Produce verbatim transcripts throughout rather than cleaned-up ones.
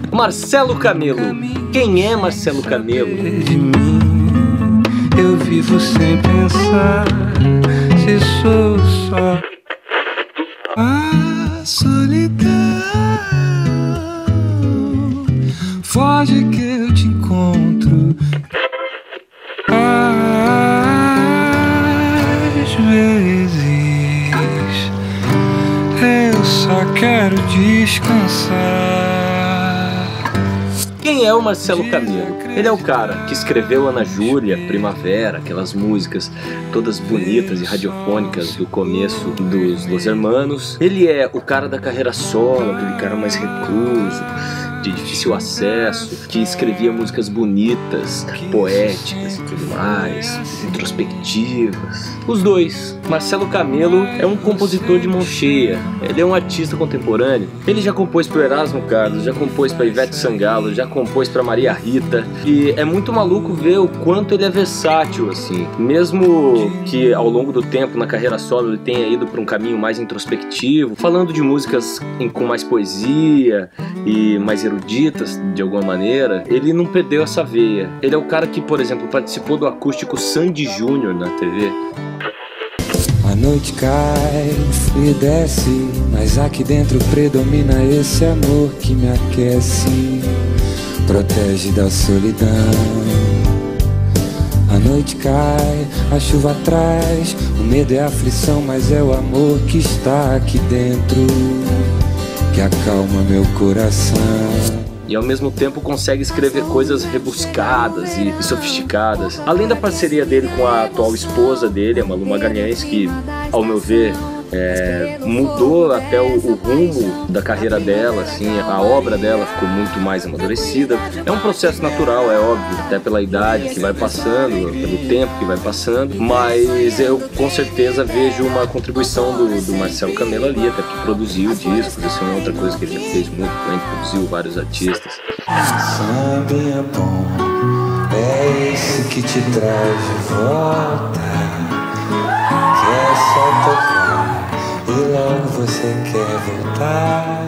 Marcelo Camelo. Quem é Marcelo Camelo? De mim, eu vivo sem pensar se sou só a solidão. Foge que eu te encontro. Às vezes eu só quero descansar. Quem é o Marcelo Camelo? Ele é o cara que escreveu Ana Júlia, Primavera, aquelas músicas todas bonitas e radiofônicas do começo dos Los Hermanos. Ele é o cara da carreira solo, aquele cara mais recluso, de difícil acesso, que escrevia músicas bonitas, poéticas e tudo mais, introspectivas. Os dois. Marcelo Camelo é um compositor de mão cheia, ele é um artista contemporâneo. Ele já compôs para Erasmo Carlos, já compôs para Ivete Sangalo, já compôs para Maria Rita, e é muito maluco ver o quanto ele é versátil, assim. Mesmo que ao longo do tempo, na carreira solo, ele tenha ido para um caminho mais introspectivo, falando de músicas em, com mais poesia e mais eruditas, de alguma maneira, ele não perdeu essa veia. Ele é o cara que, por exemplo, participou do acústico Sandy Júnior na T V. A noite cai, frio desce, mas aqui dentro predomina esse amor que me aquece, protege da solidão. A noite cai, a chuva traz, o medo é a aflição, mas é o amor que está aqui dentro, que acalma meu coração. E ao mesmo tempo consegue escrever coisas rebuscadas e, e sofisticadas. Além da parceria dele com a atual esposa dele, a Malu Magalhães, que, ao meu ver, é, mudou até o, o rumo da carreira dela, assim, a obra dela ficou muito mais amadurecida. É um processo natural, é óbvio, até pela idade que vai passando, pelo tempo que vai passando, mas eu com certeza vejo uma contribuição do, do Marcelo Camelo ali, até que produziu discos, isso é uma outra coisa que ele já fez muito, ele produziu vários artistas. Sambinha bom, é esse que te traz de volta, que é só tocar e logo você quer voltar.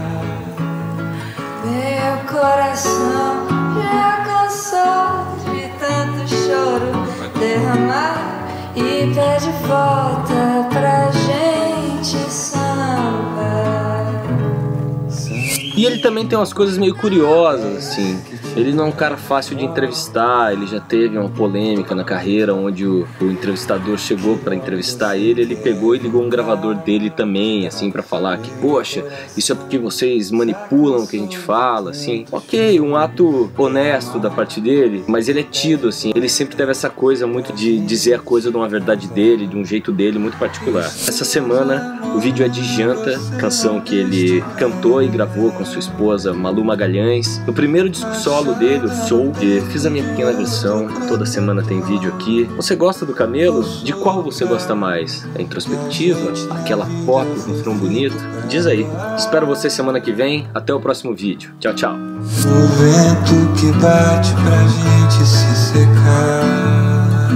Meu coração já cansou de tanto choro derramar e pede volta pra gente sambar. E ele também tem umas coisas meio curiosas, assim. Ele não é um cara fácil de entrevistar, ele já teve uma polêmica na carreira onde o, o entrevistador chegou para entrevistar ele, ele pegou e ligou um gravador dele também, assim, para falar que, poxa, isso é porque vocês manipulam o que a gente fala, assim. Ok, um ato honesto da parte dele, mas ele é tido, assim, ele sempre teve essa coisa muito de dizer a coisa de uma verdade dele, de um jeito dele muito particular. Essa semana o vídeo é de Janta, canção que ele cantou e gravou com sua esposa Malu Magalhães. No primeiro disco solo dele, o Soul, e fiz a minha pequena versão, toda semana tem vídeo aqui. Você gosta do Camelo? De qual você gosta mais? A introspectiva? Aquela pop com refrão bonito? Diz aí. Espero você semana que vem. Até o próximo vídeo. Tchau, tchau. O vento que bate pra gente se secar,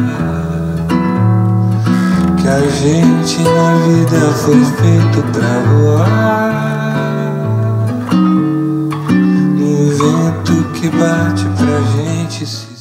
que a gente na vida foi feito pra voar. No vento que bate pra gente se